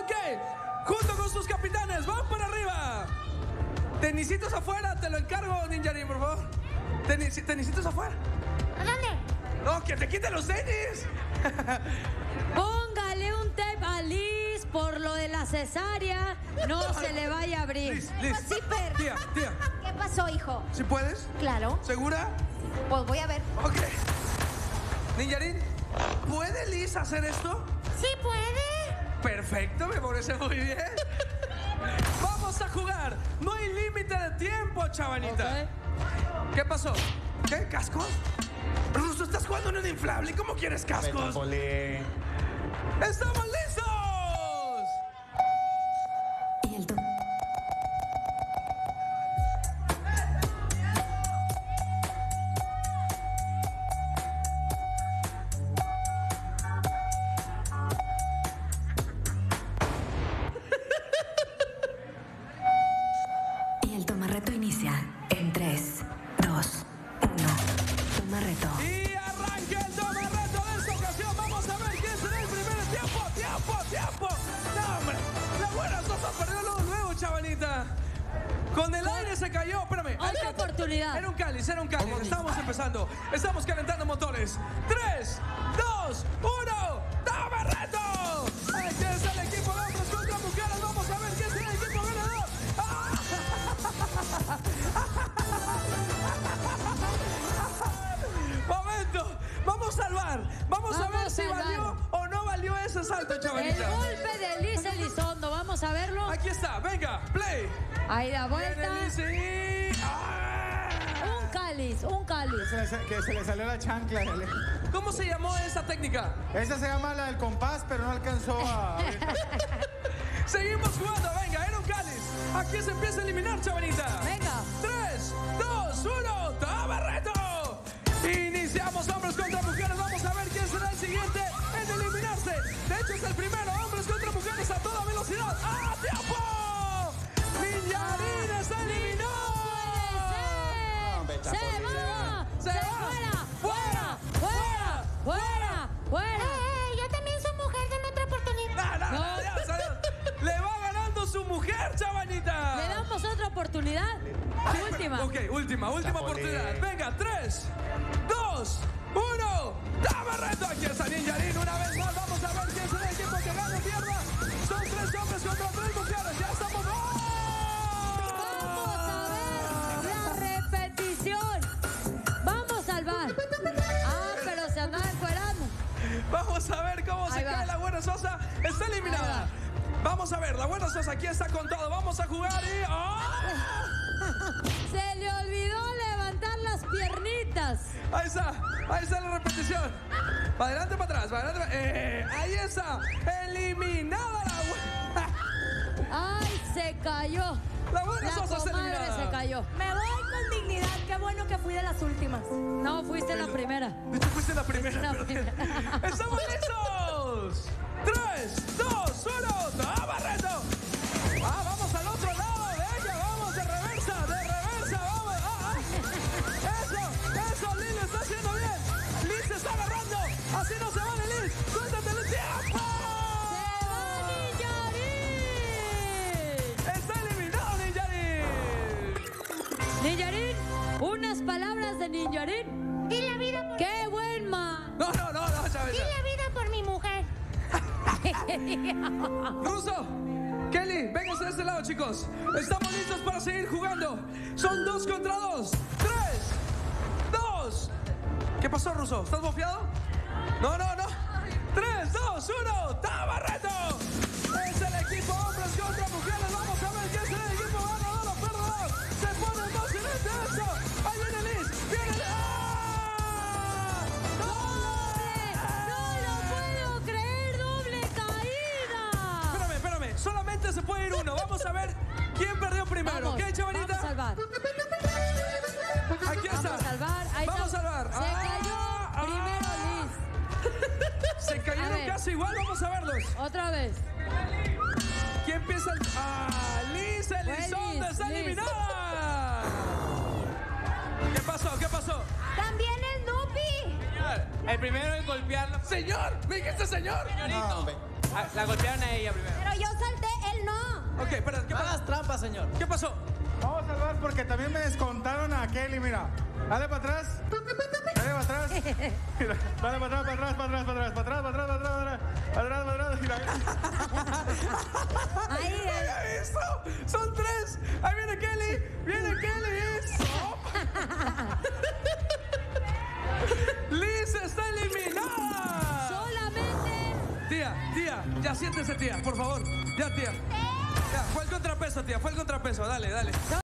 Ok, junto con sus capitanes, van para arriba. Tenisitos afuera, te lo encargo, Ninjarin, por favor. Tenisitos afuera. ¿A dónde? No, que te quiten los tenis. Póngale un tape a Liz por lo de la cesárea. No se le vaya a abrir. Liz. Zipper. Tía. ¿Qué pasó, hijo? ¿Sí puedes? Claro. ¿Segura? Pues voy a ver. Ok. Ninjarin, ¿puede Liz hacer esto? ¡Sí puede! Perfecto, me parece muy bien. Vamos a jugar. No hay límite de tiempo, chavalita. Ok. ¿Qué pasó? ¿Qué? ¿Cascos? Ruso, estás jugando en un inflable. ¿Cómo quieres cascos? ¡Estamos listos! Y el tomarreto inicia en 3, 2, 1. Tomarreto. Y arranca el tomarreto de esta ocasión. Vamos a ver quién será el primer tiempo. No, hombre. La buena Sosa perdió luego, chavalita. Con el aire se cayó. Espérame. Otra oportunidad. Era un cáliz. Estamos empezando. Estamos calentando motores. 3, 2, 1. ¡Tomarreto! Aquí está el equipo de hombres contra mujeres. Vamos a ver quién será el equipo ganador. Momento, vamos a ver si valió o no valió ese salto, El chavalita. golpe de Liz Elizondo. Vamos a verlo. Aquí está, venga, play. Ahí da vuelta. Viene Liz y... Un cáliz. Que se le salió la chancla. ¿Cómo se llamó esa técnica? Esa se llama la del compás, pero no alcanzó a... Seguimos jugando, venga, era un cáliz. Aquí se empieza a eliminar, chavalita. Venga. 3, 2, 1, ¡tomarreto! Iniciamos hombres contra mujeres. Vamos a ver quién será el siguiente en eliminarse. De hecho, es el primero, hombres contra mujeres a toda velocidad. ¡Ah, tiempo! ¡Ninjarin se eliminó! ¡Se va! ¡Se va! ¡Fuera! Yo también soy mujer, dame otra oportunidad. No, adiós. Le va ganando su mujer, chavalita. ¿Le damos otra oportunidad? Última. Ok, última oportunidad. Venga, 3, 2, 1. ¡Tomarreto! Aquí está Ninjarin una vez más. Vamos a ver quién será el equipo que gana tierra. Son 3 hombres contra 3 mujeres. Ya estamos. Vamos a ver la repetición. Vamos al bar. Pero se andaba encuerando. Vamos a ver cómo se Ahí va. cae la buena Sosa. Está eliminada. Vamos a ver, la buena Sosa aquí está con todo. Vamos a jugar y... ¡Oh! Se le olvidó levantar las piernitas. Ahí está la repetición. Para adelante, para atrás, ahí está. Eliminada Ay, se cayó. la buena La Sosa está comadre eliminada. se cayó. Me voy con dignidad. Qué bueno que fui de las últimas. No, fuiste la primera. De hecho, fuiste la primera. La primera. ¡Estamos listos! 3, 2, 1, ¡tomarreto! Vamos al otro lado, venga, vamos de reversa, vamos. Eso, Liz lo está haciendo bien. Liz se está agarrando. Así no se vale, Liz. Suéltate el tiempo. Está eliminado, Ninjarin. Ninjarin, unas palabras de Ninjarin. Di la vida por... ¡Qué buen ma! No, Chávez. Di la vida por mi mujer. Ruso, Kelly, vénganse de este lado, chicos. Estamos listos para seguir jugando. Son 2 contra 2. 3, 2. ¿Qué pasó, Ruso? ¿Estás bofeado? No. 3, 2, 1. ¡Tomarreto! Es el equipo hombres contra mujeres. Vamos a ver quién será el equipo ganador o perdedor. Se pone emocionante esto. Ahí viene Liz. ¡No lo puedo creer! ¡Doble caída! Espérame. Solamente se puede ir uno. Vamos a ver quién perdió primero. Vamos, ¿Qué, chavalita? vamos al bar. Aquí está. Vamos al bar. Ahí Vamos está. al bar. Se cayó primero Liz. Se A cayeron ver. casi igual. Vamos a verlos. Otra vez. ¿Quién empieza? Liz Elizondo Liz, está Liz. eliminada. ¿Qué pasó? También el Nupi. Señor, el primero en golpearla. Señor, ¿me dijiste señor? Señorito. No, hombre. La golpearon a ella primero. Pero yo señor. ¿Qué pasó? Vamos a salvar porque también me descontaron a Kelly, mira. Dale para atrás. Dale para atrás. Mira, dale para atrás, para atrás, para atrás, para atrás, para atrás, para atrás, para atrás, para atrás, para atrás. Ahí ¡No había visto! ¡Son 3! ¡Ahí viene Kelly! ¡Viene Kelly! ¡Liz está eliminada! solamente. Tía, ya siéntese, tía, por favor. Ya, tía. Ya, fue el contrapeso, tía, fue el contrapeso. Dale.